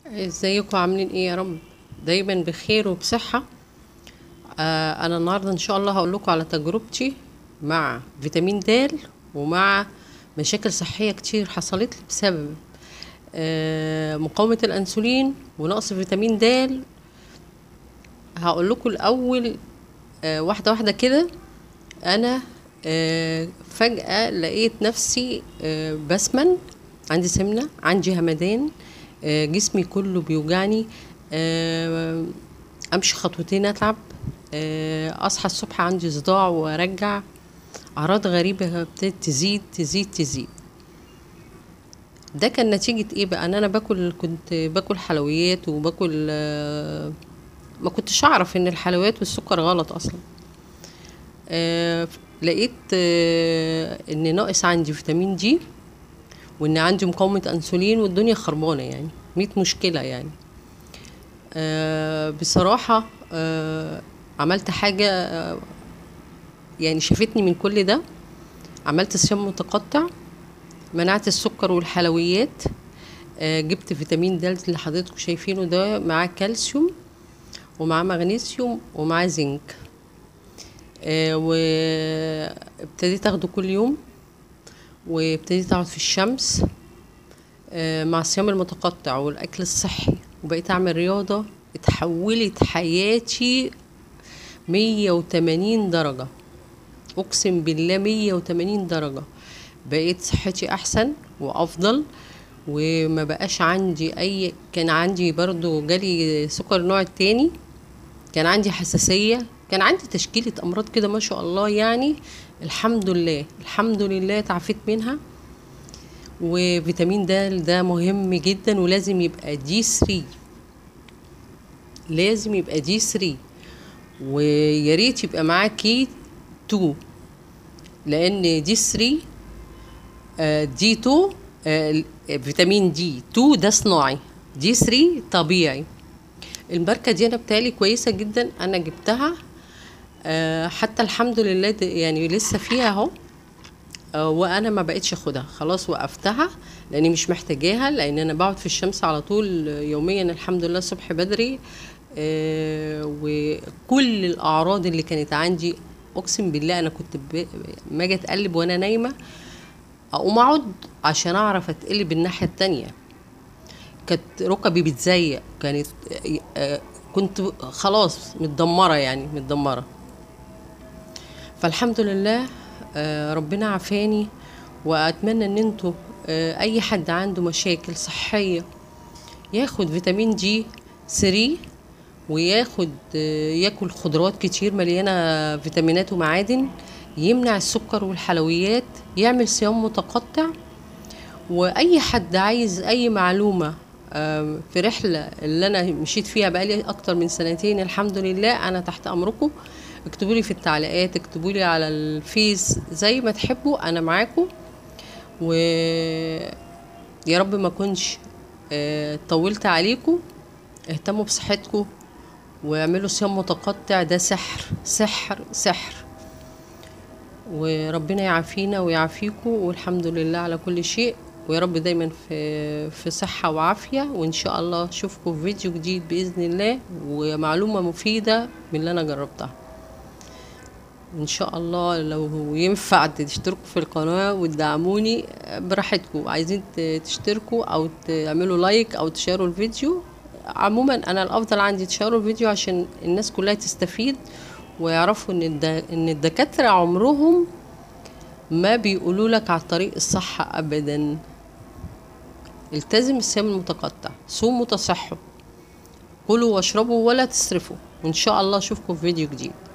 ازيكم عاملين ايه يا رب؟ دايما بخير وبصحة. انا النهاردة ان شاء الله هقول لكم على تجربتي مع فيتامين د، ومع مشاكل صحية كتير حصلت لي بسبب مقاومة الانسولين ونقص فيتامين د. هقول لكم الاول واحدة واحدة كده. انا فجأة لقيت نفسي بسمن، عندي سمنة، عندي همدان، جسمي كله بيوجعني، امشي خطوتين اتعب، اصحى الصبح عندي صداع وارجع، اعراض غريبة ابتدت تزيد تزيد تزيد. ده كان نتيجة ايه بقى؟ ان انا كنت باكل حلويات وباكل ما كنتش اعرف ان الحلويات والسكر غلط اصلا. لقيت ان ناقص عندي فيتامين دي، وان عندي مقاومة انسولين، والدنيا خربانة يعني 100 مشكلة يعني. بصراحة عملت حاجة يعني شافتني من كل ده. عملت صيام متقطع، منعت السكر والحلويات، جبت فيتامين د اللي حضرتكم شايفينه ده، معاه كالسيوم ومعاه مغنيسيوم ومعاه زنك. وابتديت اخده كل يوم، وابتديت اقعد في الشمس مع الصيام المتقطع والاكل الصحي، وبقيت اعمل رياضة. اتحولت حياتي 180 درجة، اقسم بالله 180 درجة. بقيت صحتي احسن وافضل، وما بقاش عندي كان عندي برضو جالي سكر النوع التاني، كان عندي حساسية، كان عندي تشكيلة امراض كده ما شاء الله يعني. الحمد لله الحمد لله تعافيت منها. وفيتامين د ده مهم جدا، ولازم يبقى دي 3، لازم يبقى دي 3، ويا ريت يبقى معاه كي 2، لان دي 3 دي 2 فيتامين دي 2 ده صناعي، دي 3 طبيعي. الماركه دي انا بتالي كويسه جدا، انا جبتها حتى الحمد لله يعني لسه فيها اهو. وانا ما بقتش اخدها، خلاص وقفتها لاني مش محتاجاها، لان انا بقعد في الشمس على طول يوميا الحمد لله الصبح بدري. وكل الاعراض اللي كانت عندي اقسم بالله انا كنت ما اجي اتقلب وانا نايمه اقوم اقعد عشان اعرف اتقلب الناحيه التانية. كانت ركبي بتزيق، كانت كنت خلاص متدمره يعني متدمره. فالحمد لله ربنا عافاني. واتمنى ان انتوا اي حد عنده مشاكل صحيه ياخد فيتامين دي 3، وياخد ياكل خضروات كتير مليانه فيتامينات ومعادن، يمنع السكر والحلويات، يعمل صيام متقطع. واي حد عايز اي معلومه في رحله اللي انا مشيت فيها بقالي اكتر من سنتين الحمد لله، انا تحت امركم. اكتبوا لي في التعليقات، اكتبوا لي على الفيس، زي ما تحبوا انا معاكم. ويا رب ما كنش طولت عليكم. اهتموا بصحتكم واعملوا صيام متقطع، ده سحر سحر سحر. وربنا يعافينا ويعافيكم، والحمد لله على كل شيء. ويا رب دايما في صحة وعافية، وإن شاء الله أشوفكم في فيديو جديد بإذن الله، ومعلومة مفيدة من اللي أنا جربتها إن شاء الله. لو ينفع تشتركوا في القناة وتدعموني براحتكم، عايزين تشتركوا أو تعملوا لايك أو تشاروا الفيديو. عموما أنا الأفضل عندي تشاروا الفيديو عشان الناس كلها تستفيد، ويعرفوا إن الدكاترة عمرهم ما بيقولوا لك على الطريق الصح ابدا. التزم الصيام المتقطع، صوموا تصحوا، كلوا واشربوا ولا تسرفوا. وان شاء الله اشوفكم في فيديو جديد.